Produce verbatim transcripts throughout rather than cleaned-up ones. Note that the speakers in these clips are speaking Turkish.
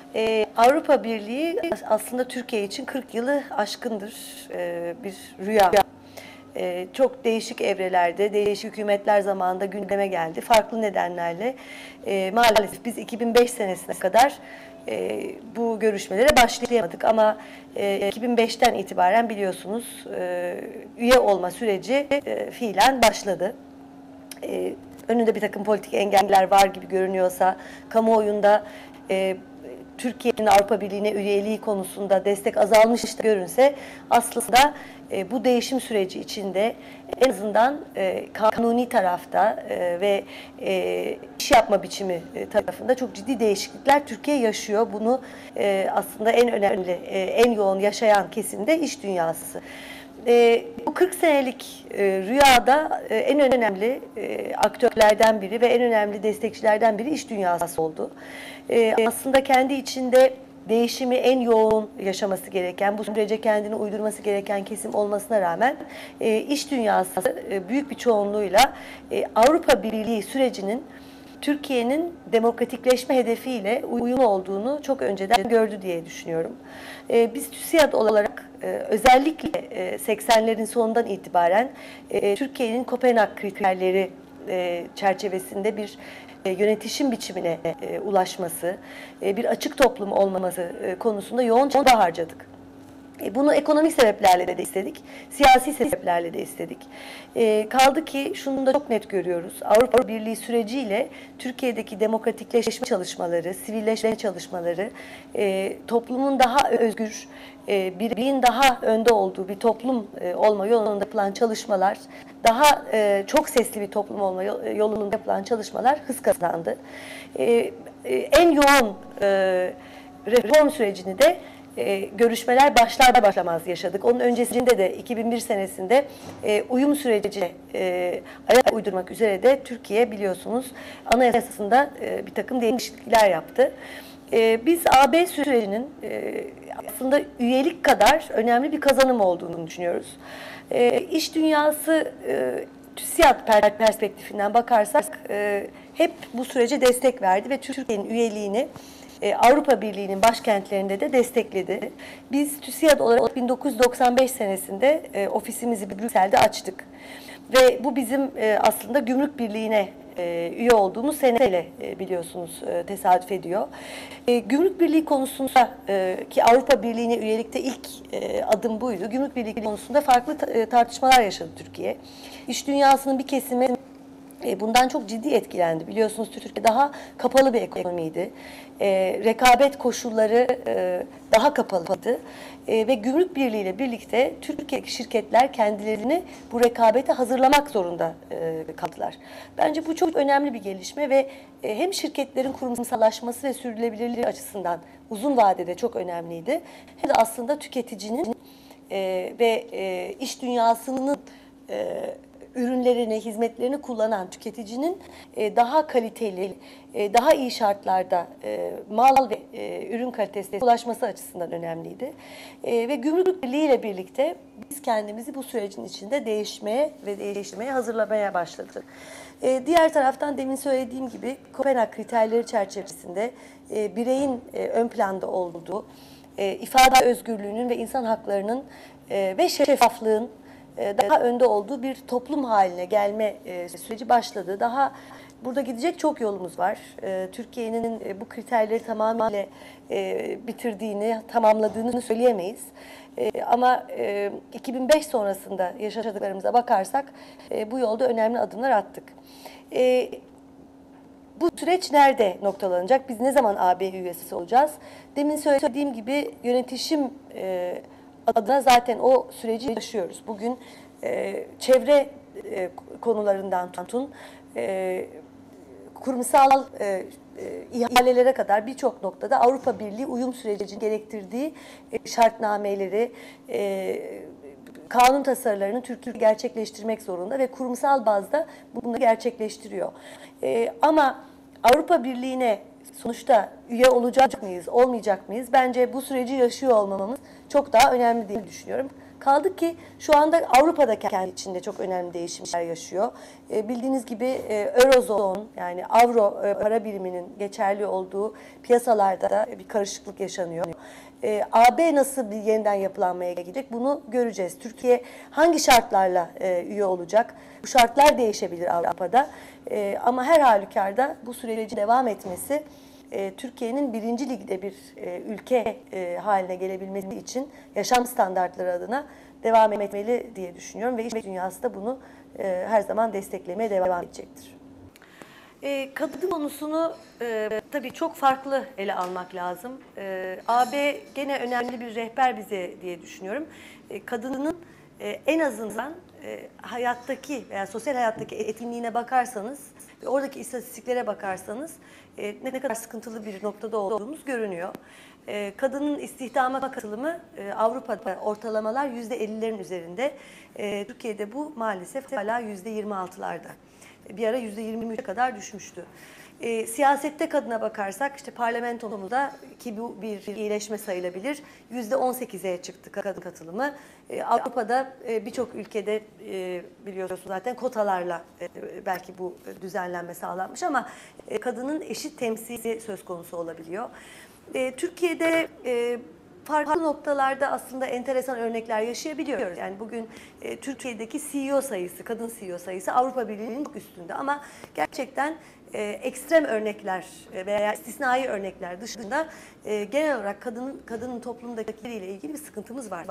Ee, Avrupa Birliği aslında Türkiye için kırk yılı aşkındır ee, bir rüya. Ee, çok değişik evrelerde, değişik hükümetler zamanında gündeme geldi. Farklı nedenlerle e, maalesef biz iki bin beş senesine kadar e, bu görüşmelere başlayamadık. Ama e, iki bin beşten itibaren biliyorsunuz e, üye olma süreci e, fiilen başladı. E, önünde bir takım politik engeller var gibi görünüyorsa, kamuoyunda e, Türkiye'nin Avrupa Birliği'ne üyeliği konusunda destek azalmış da görünse, aslında e, bu değişim süreci içinde en azından e, kanuni tarafta e, ve e, iş yapma biçimi e, tarafında çok ciddi değişiklikler Türkiye yaşıyor. Bunu e, aslında en önemli, e, en yoğun yaşayan kesim de iş dünyası. E, bu kırk senelik e, rüyada e, en önemli e, aktörlerden biri ve en önemli destekçilerden biri iş dünyası oldu. E, aslında kendi içinde değişimi en yoğun yaşaması gereken, bu sürece kendini uydurması gereken kesim olmasına rağmen e, iş dünyası e, büyük bir çoğunluğuyla e, Avrupa Birliği sürecinin Türkiye'nin demokratikleşme hedefiyle uyumlu olduğunu çok önceden gördü diye düşünüyorum. Ee, biz TÜSİAD olarak e, özellikle e, seksenlerin sonundan itibaren e, Türkiye'nin Kopenhag kriterleri e, çerçevesinde bir e, yönetişim biçimine e, ulaşması, e, bir açık toplum olmaması e, konusunda yoğun çaba harcadık. Bunu ekonomik sebeplerle de istedik, siyasi sebeplerle de istedik. E, kaldı ki şunu da çok net görüyoruz. Avrupa Birliği süreciyle Türkiye'deki demokratikleşme çalışmaları, sivilleşme çalışmaları, e, toplumun daha özgür, e, birliğin daha önde olduğu bir toplum e, olma yolunda yapılan çalışmalar, daha e, çok sesli bir toplum olma yolunda yapılan çalışmalar hız kazandı. E, e, en yoğun e, reform sürecini de E, görüşmeler başlar başlamaz yaşadık. Onun öncesinde de iki bin bir senesinde e, uyum sürecine e, ayak uydurmak üzere de Türkiye biliyorsunuz anayasasında e, bir takım değişiklikler yaptı. E, biz A B sürecinin e, aslında üyelik kadar önemli bir kazanım olduğunu düşünüyoruz. E, iş dünyası e, TÜSİAD perspektifinden bakarsak e, hep bu sürece destek verdi ve Türkiye'nin üyeliğini Avrupa Birliği'nin başkentlerinde de destekledi. Biz TÜSİAD olarak bin dokuz yüz doksan beş senesinde e, ofisimizi Brüksel'de açtık. Ve bu bizim e, aslında Gümrük Birliği'ne e, üye olduğumuz seneyle e, biliyorsunuz e, tesadüf ediyor. E, Gümrük Birliği konusunda e, ki Avrupa Birliği'ne üyelikte ilk e, adım buydu. Gümrük Birliği konusunda farklı ta e, tartışmalar yaşadı Türkiye. İş dünyasının bir kesimi bundan çok ciddi etkilendi. Biliyorsunuz Türkiye daha kapalı bir ekonomiydi. E, rekabet koşulları e, daha kapalıydı. E, ve Gümrük Birliği ile birlikte Türkiye'deki şirketler kendilerini bu rekabete hazırlamak zorunda e, kaldılar. Bence bu çok önemli bir gelişme ve e, hem şirketlerin kurumsallaşması ve sürdürülebilirliği açısından uzun vadede çok önemliydi. Hem de aslında tüketicinin e, ve e, iş dünyasının e, ürünlerini, hizmetlerini kullanan tüketicinin e, daha kaliteli, e, daha iyi şartlarda e, mal ve e, ürün kalitesine ulaşması açısından önemliydi. E, ve Gümrük Birliği ile birlikte biz kendimizi bu sürecin içinde değişmeye ve değiştirmeye hazırlamaya başladık. E, diğer taraftan demin söylediğim gibi Kopenhag kriterleri çerçevesinde e, bireyin e, ön planda olduğu, e, ifade özgürlüğünün ve insan haklarının e, ve şeffaflığın daha önde olduğu bir toplum haline gelme süreci başladı. Daha burada gidecek çok yolumuz var. Türkiye'nin bu kriterleri tamamıyla bitirdiğini, tamamladığını söyleyemeyiz. Ama iki bin beş sonrasında yaşadıklarımıza bakarsak bu yolda önemli adımlar attık. Bu süreç nerede noktalanacak? Biz ne zaman A B üyesi olacağız? Demin söylediğim gibi yönetişim adına zaten o süreci yaşıyoruz. Bugün e, çevre e, konularından tutun, e, kurumsal e, e, ihalelere kadar birçok noktada Avrupa Birliği uyum sürecinin gerektirdiği e, şartnameleri, e, kanun tasarılarını Türkiye gerçekleştirmek zorunda ve kurumsal bazda bunu gerçekleştiriyor. E, ama Avrupa Birliği'ne sonuçta üye olacak mıyız, olmayacak mıyız? Bence bu süreci yaşıyor olmamız çok daha önemli diye düşünüyorum. Kaldı ki şu anda Avrupa'da kendi içinde çok önemli değişimler yaşıyor. E, bildiğiniz gibi e, Eurozone yani Avro e, para biriminin geçerli olduğu piyasalarda da bir karışıklık yaşanıyor. E, A B nasıl bir yeniden yapılanmaya gidecek bunu göreceğiz. Türkiye hangi şartlarla e, üye olacak? Bu şartlar değişebilir Avrupa'da. E, ama her halükarda bu süreci devam etmesi e, Türkiye'nin birinci ligde bir e, ülke e, haline gelebilmesi için yaşam standartları adına devam etmeli diye düşünüyorum ve iş dünyası da bunu e, her zaman desteklemeye devam edecektir. E, kadın konusunu e, tabii çok farklı ele almak lazım. E, A B gene önemli bir rehber bize diye düşünüyorum. E, kadının e, en azından e, hayattaki veya sosyal hayattaki etkinliğine bakarsanız ve oradaki istatistiklere bakarsanız e, ne kadar sıkıntılı bir noktada olduğumuz görünüyor. E, kadının istihdama katılımı e, Avrupa'da ortalamalar yüzde ellilerin üzerinde. E, Türkiye'de bu maalesef hala yüzde yirmi altılarda. Bir ara yüzde yirmi üçe kadar düşmüştü. E, siyasette kadına bakarsak işte parlamentomuzda ki bu bir iyileşme sayılabilir. yüzde on sekize çıktı kadın katılımı. E, Avrupa'da e, birçok ülkede e, biliyorsunuz zaten kotalarla e, belki bu düzenlenme sağlanmış ama e, kadının eşit temsili söz konusu olabiliyor. E, Türkiye'de e, farklı noktalarda aslında enteresan örnekler yaşayabiliyoruz. Yani bugün e, Türkiye'deki C E O sayısı, kadın C E O sayısı Avrupa Birliği'nin çok üstünde ama gerçekten e, ekstrem örnekler veya istisnai örnekler dışında e, genel olarak kadının kadının toplumdaki yeriyle ilgili bir sıkıntımız var.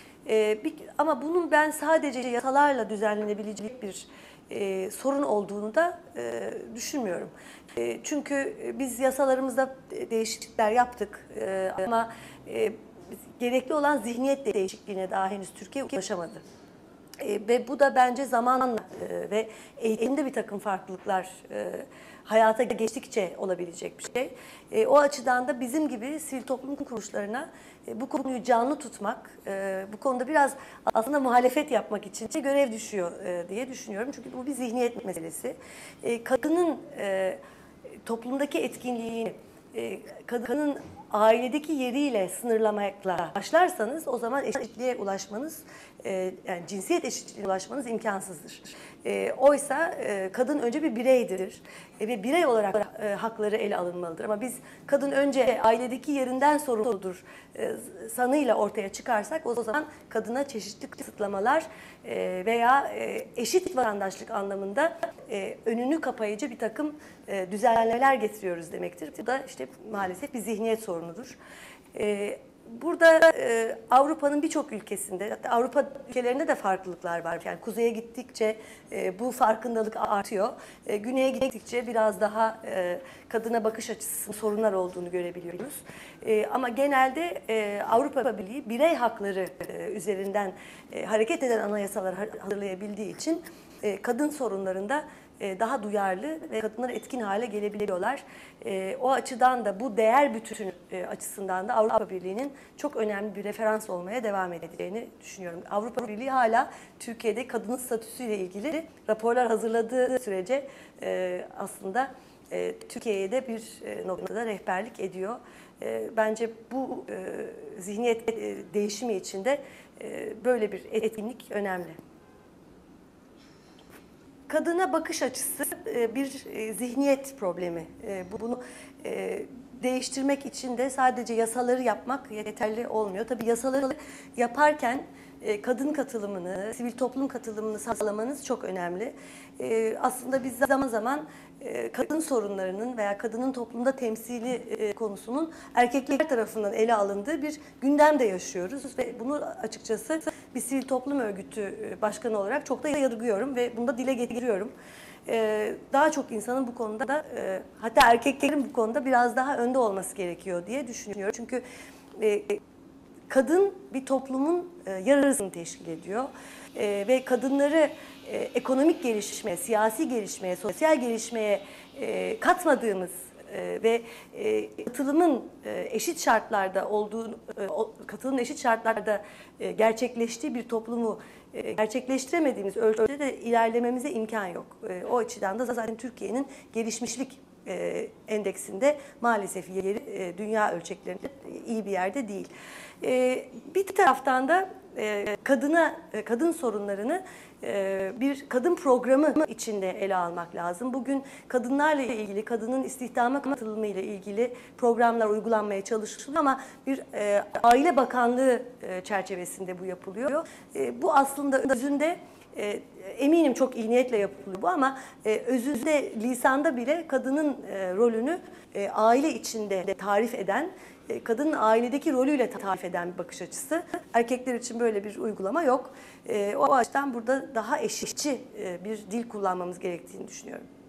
E, bir, ama bunun ben sadece yasalarla düzenlenebilecek bir e, sorun olduğunu da e, düşünmüyorum. E, çünkü biz yasalarımızda değişiklikler yaptık e, ama e, gerekli olan zihniyet değişikliğine daha henüz Türkiye ulaşamadı. E, ve bu da bence zamanla e, ve eğitimde bir takım farklılıklar e, hayata geçtikçe olabilecek bir şey. E, o açıdan da bizim gibi sivil toplum kuruluşlarına e, bu konuyu canlı tutmak, e, bu konuda biraz aslında muhalefet yapmak için görev düşüyor e, diye düşünüyorum. Çünkü bu bir zihniyet meselesi. E, kadının e, toplumdaki etkinliğini, e, kadının ailedeki yeriyle sınırlamakla başlarsanız o zaman eşitliğe ulaşmanız, e, yani cinsiyet eşitliğine ulaşmanız imkansızdır. E, oysa e, kadın önce bir bireydir e, ve birey olarak e, hakları ele alınmalıdır. Ama biz kadın önce ailedeki yerinden sorumludur e, sanıyla ortaya çıkarsak o zaman kadına çeşitli kısıtlamalar e, veya e, eşit vatandaşlık anlamında e, önünü kapayıcı bir takım e, düzenlemeler getiriyoruz demektir. Bu da işte maalesef bir zihniyet sorunudur. E, Burada e, Avrupa'nın birçok ülkesinde, hatta Avrupa ülkelerinde de farklılıklar var. Yani kuzeye gittikçe e, bu farkındalık artıyor. E, güneye gittikçe biraz daha e, kadına bakış açısının sorunlar olduğunu görebiliyoruz. E, ama genelde e, Avrupa Birliği birey hakları e, üzerinden e, hareket eden anayasalar hazırlayabildiği için e, kadın sorunlarında daha duyarlı ve kadınları etkin hale gelebiliyorlar. E, o açıdan da bu değer bütünü e, açısından da Avrupa Birliği'nin çok önemli bir referans olmaya devam edeceğini düşünüyorum. Avrupa Birliği hala Türkiye'de kadının statüsüyle ilgili raporlar hazırladığı sürece e, aslında e, Türkiye'ye de bir e, noktada rehberlik ediyor. E, bence bu e, zihniyet e, değişimi için de e, böyle bir etkinlik önemli. Kadına bakış açısı bir zihniyet problemi. Bunu değiştirmek için de sadece yasaları yapmak yeterli olmuyor. Tabii yasaları yaparken kadın katılımını, sivil toplum katılımını sağlamanız çok önemli. Aslında biz zaman zaman kadın sorunlarının veya kadının toplumda temsili konusunun erkekler tarafından ele alındığı bir gündemde yaşıyoruz. Ve bunu açıkçası bir sivil toplum örgütü başkanı olarak çok da yargılıyorum ve bunu da dile getiriyorum. Daha çok insanın bu konuda da, hatta erkeklerin bu konuda biraz daha önde olması gerekiyor diye düşünüyorum. Çünkü kadın bir toplumun yarısını teşkil ediyor ve kadınları ekonomik gelişmeye, siyasi gelişmeye, sosyal gelişmeye katmadığımız ve katılımın eşit şartlarda olduğu, katılımın eşit şartlarda gerçekleştiği bir toplumu gerçekleştiremediğimiz ölçüde de ilerlememize imkan yok. O açıdan da zaten Türkiye'nin gelişmişlik e, endeksinde maalesef yeri e, dünya ölçeklerinde iyi bir yerde değil. E, bir taraftan da e, kadına e, kadın sorunlarını e, bir kadın programı içinde ele almak lazım. Bugün kadınlarla ilgili, kadının istihdama katılımı ile ilgili programlar uygulanmaya çalışılıyor ama bir e, Aile Bakanlığı e, çerçevesinde bu yapılıyor. E, bu aslında özünde e, eminim çok iyi niyetle yapılıyor bu ama e, özünde lisanda bile kadının e, rolünü e, aile içinde de tarif eden, e, kadının ailedeki rolüyle tarif eden bir bakış açısı. Erkekler için böyle bir uygulama yok. E, o açıdan burada daha eşitçi e, bir dil kullanmamız gerektiğini düşünüyorum.